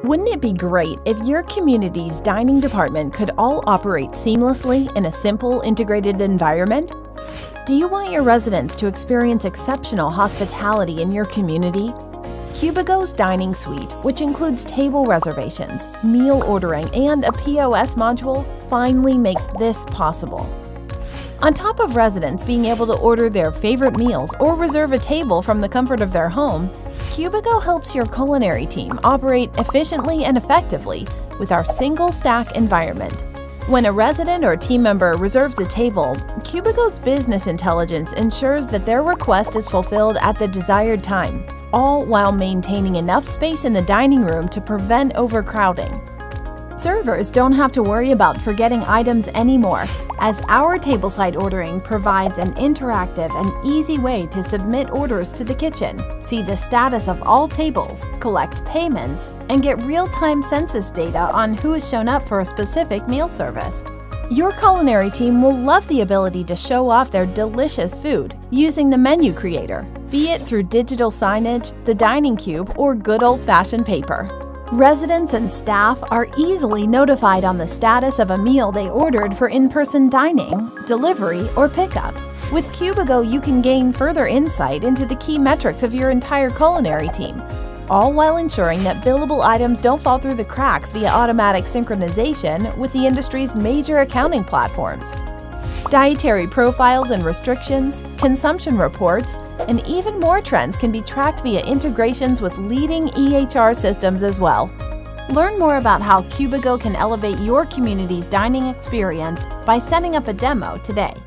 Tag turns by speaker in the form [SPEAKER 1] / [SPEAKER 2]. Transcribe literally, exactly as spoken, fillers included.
[SPEAKER 1] Wouldn't it be great if your community's dining department could all operate seamlessly in a simple, integrated environment? Do you want your residents to experience exceptional hospitality in your community? Cubigo's Dining Suite, which includes table reservations, meal ordering, and a P O S module, finally makes this possible. On top of residents being able to order their favorite meals or reserve a table from the comfort of their home, Cubigo helps your culinary team operate efficiently and effectively with our single-stack environment. When a resident or team member reserves a table, Cubigo's business intelligence ensures that their request is fulfilled at the desired time, all while maintaining enough space in the dining room to prevent overcrowding. Servers don't have to worry about forgetting items anymore, as our tableside ordering provides an interactive and easy way to submit orders to the kitchen, see the status of all tables, collect payments, and get real-time census data on who has shown up for a specific meal service. Your culinary team will love the ability to show off their delicious food using the menu creator, be it through digital signage, the dining cube, or good old-fashioned paper. Residents and staff are easily notified on the status of a meal they ordered for in-person dining, delivery, or pickup. With Cubigo, you can gain further insight into the key metrics of your entire culinary team, all while ensuring that billable items don't fall through the cracks via automatic synchronization with the industry's major accounting platforms. Dietary profiles and restrictions, consumption reports, and even more trends can be tracked via integrations with leading E H R systems as well. Learn more about how Cubigo can elevate your community's dining experience by setting up a demo today.